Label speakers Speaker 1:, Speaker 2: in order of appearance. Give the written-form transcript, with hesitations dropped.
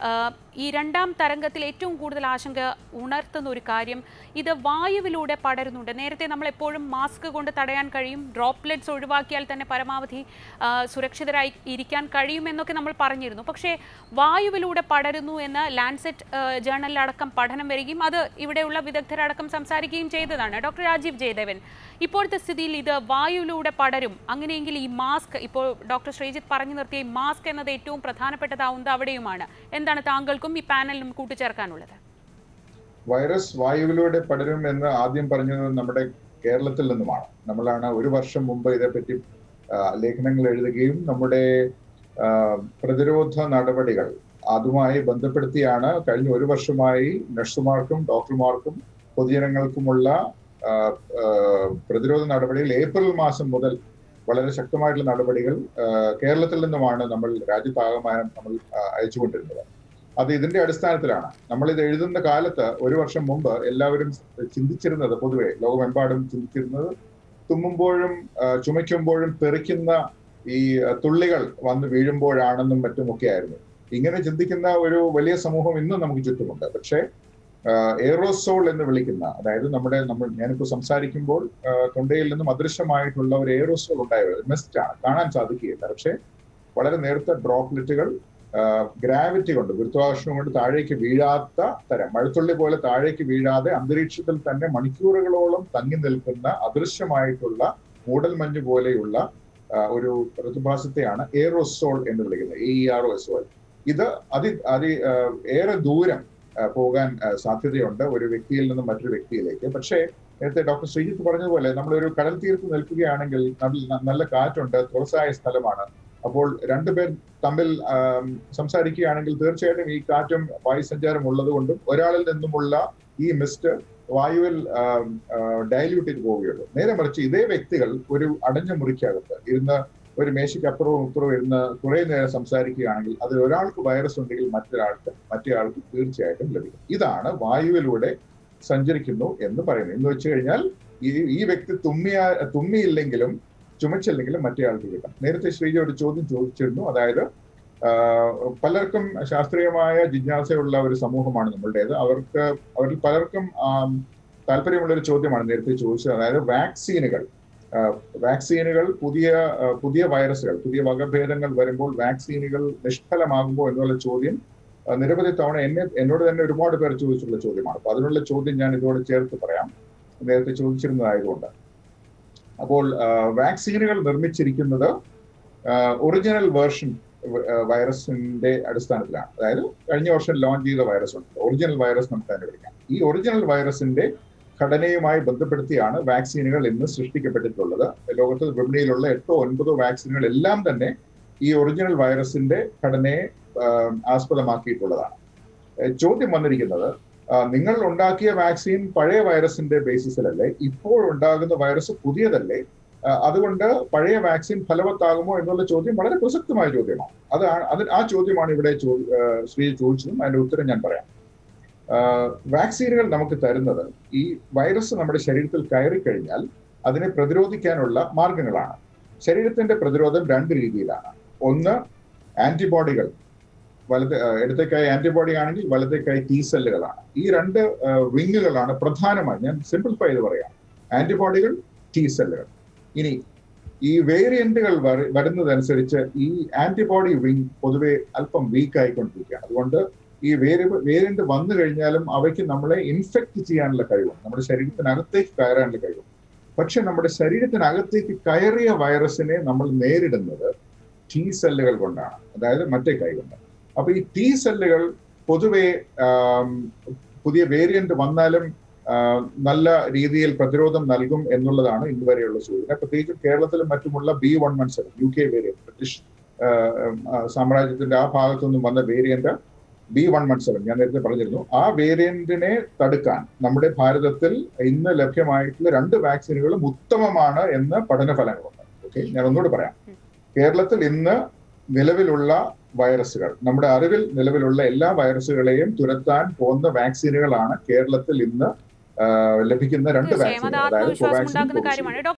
Speaker 1: ഈ രണ്ടാം തരംഗത്തിൽ ഏറ്റവും കൂടുതൽ ആശങ്ക ഉണർത്തുന്ന ഒരു കാര്യം ഇത് വായുവിലൂടെ പടരുന്നുണ്ട്. നേരത്തെ നമ്മൾ എപ്പോഴും മാസ്ക് കൊണ്ട് തടയാൻ കഴിയും, ഡ്രോപ്ലെറ്റ്സ് ഒഴിവാക്കിയാൽ തന്നെ പരമാവധി സുരക്ഷിതരായി ഇരിക്കാൻ കഴിയുമെന്നൊക്കെ നമ്മൾ പറഞ്ഞിരുന്നു. പക്ഷേ വായുവിലൂടെ പടരുന്നു എന്ന് ലാൻസെറ്റ് ജേർണലിലടക്കം പഠനം വരികയും അത് ഇവിടെയുള്ള വിദഗ്ധരടക്കം സംസാരിക്കുകയും ചെയ്തതാണ്. ഡോക്ടർ രാജീവ് ജയദേവൻ, ഇപ്പോഴത്തെ സ്ഥിതിയിൽ ഇത് വായുവിലൂടെ പടരും, അങ്ങനെയെങ്കിൽ ഈ മാസ്ക്, ഇപ്പോൾ ഡോക്ടർ ശ്രീജിത്ത് പറഞ്ഞു നിർത്തിയ ഈ മാസ്ക് എന്നത് ഏറ്റവും പ്രധാനപ്പെട്ടതാവുന്നത് അവിടെയുമാണ്. എന്താണ് താങ്കൾക്കും ഈ പാനലിനും കൂട്ടിച്ചേർക്കാനുള്ളത്?
Speaker 2: വൈറസ് വായുവിലൂടെ പടരും എന്ന് ആദ്യം പറഞ്ഞത് നമ്മുടെ കേരളത്തിൽ നിന്നുമാണ്. നമ്മളാണ് ഒരു വർഷം മുമ്പ് ഇതേപ്പറ്റി ലേഖനങ്ങൾ എഴുതുകയും നമ്മുടെ പ്രതിരോധ നടപടികൾ അതുമായി ബന്ധപ്പെടുത്തിയാണ് കഴിഞ്ഞ ഒരു വർഷമായി നഴ്സുമാർക്കും ഡോക്ടർമാർക്കും പൊതുജനങ്ങൾക്കുമുള്ള പ്രതിരോധ നടപടികൾ ഏപ്രിൽ മാസം മുതൽ വളരെ ശക്തമായിട്ടുള്ള നടപടികൾ കേരളത്തിൽ നിന്നുമാണ് നമ്മൾ രാജ്യത്താകമാനം നമ്മൾ അയച്ചുകൊണ്ടിരുന്നത്. അത് ഇതിന്റെ അടിസ്ഥാനത്തിലാണ്. നമ്മൾ ഇത് എഴുതുന്ന കാലത്ത് ഒരു വർഷം മുമ്പ് എല്ലാവരും ചിന്തിച്ചിരുന്നത്, പൊതുവെ ലോകമെമ്പാടും ചിന്തിച്ചിരുന്നത്, തുമ്മുമ്പോഴും ചുമയ്ക്കുമ്പോഴും തെറിക്കുന്ന ഈ തുള്ളികൾ വന്ന് വീഴുമ്പോഴാണെന്നും മറ്റുമൊക്കെ ആയിരുന്നു. ഇങ്ങനെ ചിന്തിക്കുന്ന ഒരു വലിയ സമൂഹം ഇന്നും നമുക്ക് ചുറ്റുമുണ്ട്. പക്ഷേ എയറോസോൾ എന്ന് വിളിക്കുന്ന, അതായത് ഞാനിപ്പോൾ സംസാരിക്കുമ്പോൾ തൊണ്ടയിൽ നിന്നും അദൃശ്യമായിട്ടുള്ള ഒരു എയറോസോൾ ഉണ്ടായത് മിസ്റ്റാണ്, കാണാൻ സാധിക്കുകയില്ല. പക്ഷേ വളരെ നേർത്ത ഡ്രോപ്ലെറ്റുകൾ ഗ്രാവിറ്റി കൊണ്ട്, ഗുരുത്വാകർഷണം കൊണ്ട് താഴേക്ക് വീഴാത്ത തരം, മഴത്തുള്ളി പോലെ താഴേക്ക് വീഴാതെ അന്തരീക്ഷത്തിൽ തന്നെ മണിക്കൂറുകളോളം തങ്ങി നിൽക്കുന്ന അദൃശ്യമായിട്ടുള്ള മൂടൽമഞ്ഞ് പോലെയുള്ള ഒരു പ്രതിഭാസത്തെയാണ് എയറോസോൾ എന്ന് വിളിക്കുന്നത്, AEROSOL. ഇത് ഏറെ ദൂരം പോകാൻ സാധ്യതയുണ്ട് ഒരു വ്യക്തിയിൽ നിന്നും മറ്റൊരു വ്യക്തിയിലേക്ക്. പക്ഷേ നേരത്തെ ഡോക്ടർ ശ്രീജിത്ത് പറഞ്ഞതുപോലെ നമ്മളൊരു കടൽ തീരത്ത് നിൽക്കുകയാണെങ്കിൽ നല്ല കാറ്റുണ്ട്, തുറസായ സ്ഥലമാണ്. അപ്പോൾ രണ്ടുപേർ തമ്മിൽ സംസാരിക്കുകയാണെങ്കിൽ തീർച്ചയായിട്ടും ഈ കാറ്റും വായുസഞ്ചാരം ഉള്ളത് കൊണ്ടും ഒരാളിൽ നിന്നുമുള്ള ഈ മിസ്റ്റ് വായുവിൽ ഡയല്യൂട്ട് ചെയ്ത് പോവുകയുള്ളൂ. നേരെ മറിച്ച് ഇതേ വ്യക്തികൾ ഒരു അടഞ്ഞ മുറിക്കകത്ത് ഇരുന്ന് ഒരു മേശയ്ക്ക് അപ്പുറവും ഇപ്പുറവും ഇരുന്ന് കുറെ നേരം സംസാരിക്കുകയാണെങ്കിൽ അതിൽ ഒരാൾക്ക് വൈറസ് ഉണ്ടെങ്കിൽ മറ്റേയാൾക്ക് തീർച്ചയായിട്ടും ലഭിക്കും. ഇതാണ് വായുവിലൂടെ സഞ്ചരിക്കുന്നു എന്ന് പറയുന്നത്. എന്ന് വെച്ച് കഴിഞ്ഞാൽ ഈ വ്യക്തി തുമ്മിയില്ലെങ്കിലും ചുമച്ചില്ലെങ്കിലും മറ്റേയാൾക്ക് കിട്ടാം. നേരത്തെ ശ്രീജ ഒരു ചോദ്യം ചോദിച്ചിരുന്നു, അതായത് പലർക്കും ശാസ്ത്രീയമായ ജിജ്ഞാസയുള്ള ഒരു സമൂഹമാണ് നമ്മളുടേത്. അവരിൽ പലർക്കും താല്പര്യമുള്ള ഒരു ചോദ്യമാണ് നേരത്തെ ചോദിച്ചത്. അതായത് വാക്സിനുകൾ പുതിയ വൈറസുകൾ, പുതിയ വകഭേദങ്ങൾ വരുമ്പോൾ വാക്സിനുകൾ നിഷ്ഫലമാകുമ്പോൾ എന്നുള്ള ചോദ്യം നിരവധി തവണ എന്നോട് തന്നെ ഒരുപാട് പേർ ചോദിച്ചിട്ടുള്ള ചോദ്യമാണ്. അപ്പൊ അതിനുള്ള ചോദ്യം ഞാൻ ഇതോടെ ചേർത്ത് പറയാം, നേരത്തെ ചോദിച്ചിരുന്നതായതുകൊണ്ട്. അപ്പോൾ വാക്സിനുകൾ നിർമ്മിച്ചിരിക്കുന്നത് ഒറിജിനൽ വേർഷൻ വൈറസിന്റെ അടിസ്ഥാനത്തിലാണ്. അതായത് കഴിഞ്ഞ വർഷം ലോഞ്ച് ചെയ്ത വൈറസ് ഉണ്ട്, ഒറിജിനൽ വൈറസ് നമുക്ക് തന്നെ വിളിക്കാം. ഈ ഒറിജിനൽ വൈറസിന്റെ ഘടനയുമായി ബന്ധപ്പെടുത്തിയാണ് വാക്സിനുകൾ ഇന്ന് സൃഷ്ടിക്കപ്പെട്ടിട്ടുള്ളത്. ലോകത്ത് വിപണിയിലുള്ള 8 or 9 വാക്സിനുകൾ എല്ലാം തന്നെ ഈ ഒറിജിനൽ വൈറസിന്റെ ഘടനയെ ആസ്പദമാക്കിയിട്ടുള്ളതാണ്. ചോദ്യം വന്നിരിക്കുന്നത്, നിങ്ങൾ ഉണ്ടാക്കിയ വാക്സിൻ പഴയ വൈറസിന്റെ ബേസിസിലല്ലേ, ഇപ്പോൾ ഉണ്ടാകുന്ന വൈറസ് പുതിയതല്ലേ, അതുകൊണ്ട് പഴയ വാക്സിൻ ഫലവത്താകുമോ എന്നുള്ള ചോദ്യം വളരെ പ്രസക്തമായ ചോദ്യമാണ്. ആ ചോദ്യമാണ് ഇവിടെ ശ്രീ ചോദിച്ചതും അതിന്റെ ഉത്തരം ഞാൻ പറയാം. വാക്സിനുകൾ നമുക്ക് തരുന്നത് ഈ വൈറസ് നമ്മുടെ ശരീരത്തിൽ കയറിക്കഴിഞ്ഞാൽ അതിനെ പ്രതിരോധിക്കാനുള്ള മാർഗങ്ങളാണ്. ശരീരത്തിന്റെ പ്രതിരോധം 2 രീതിയിലാണ്. ഒന്ന്, ആന്റിബോഡികൾ. ഇടത്തെ കൈ ആന്റിബോഡി ആണെങ്കിൽ വലത്തെ കൈ T സെല്ലുകളാണ്. ഈ 2 വിങ്ങുകളാണ് പ്രധാനമായി, ഞാൻ സിംപ്ലിഫൈ ചെയ്ത് പറയാം, ആന്റിബോഡികൾ, T സെല്ലുകൾ. ഇനി ഈ വേരിയന്റുകൾ വരുന്നതനുസരിച്ച് ഈ ആന്റിബോഡി വിങ് പൊതുവെ അല്പം വീക്ക് ആയിക്കൊണ്ടിരിക്കുകയാണ്. അതുകൊണ്ട് ഈ വേരിയന്റ് വന്നു കഴിഞ്ഞാലും അവയ്ക്ക് നമ്മളെ ഇൻഫെക്ട് ചെയ്യാനുള്ള കഴിവും, നമ്മുടെ ശരീരത്തിനകത്തേക്ക് കയറാനുള്ള കഴിവും. പക്ഷെ നമ്മുടെ ശരീരത്തിനകത്തേക്ക് കയറിയ വൈറസിനെ നമ്മൾ നേരിടുന്നത് T സെല്ലുകൾ കൊണ്ടാണ്, അതായത് മറ്റേ കൈ കൊണ്ട്. അപ്പൊ ഈ T സെല്ലുകൾ പൊതുവെ പുതിയ വേരിയന്റ് വന്നാലും നല്ല രീതിയിൽ പ്രതിരോധം നൽകും എന്നുള്ളതാണ് ഇന്നുവരെയുള്ള സൂചന. പ്രത്യേകിച്ചും കേരളത്തിലും മറ്റുമുള്ള B.1.17 UK വേരിയന്റ്, ബ്രിട്ടീഷ് സാമ്രാജ്യത്തിന്റെ ആ ഭാഗത്തുനിന്നും വന്ന വേരിയന്റ് B.1.17 ഞാൻ നേരത്തെ പറഞ്ഞിരുന്നു. ആ വേരിയന്റിനെ തടുക്കാൻ നമ്മുടെ ഭാരതത്തിൽ ഇന്ന് ലഭ്യമായിട്ടുള്ള 2 വാക്സിനുകളും ഉത്തമമാണ് എന്ന് പഠനഫലങ്ങളുണ്ട്. ഓക്കെ, ഞാൻ ഒന്നുകൂടി പറയാം. കേരളത്തിൽ ഇന്ന് നിലവിലുള്ള വൈറസുകൾ, നമ്മുടെ അറിവിൽ നിലവിലുള്ള എല്ലാ വൈറസുകളെയും തുരത്താൻ പോകുന്ന വാക്സിനുകളാണ് കേരളത്തിൽ ഇന്ന് ലഭിക്കുന്ന 2 വാക്സിനുകൾ, അതായത് കോവാക്സിൻ, കോവിഷീൽഡ്.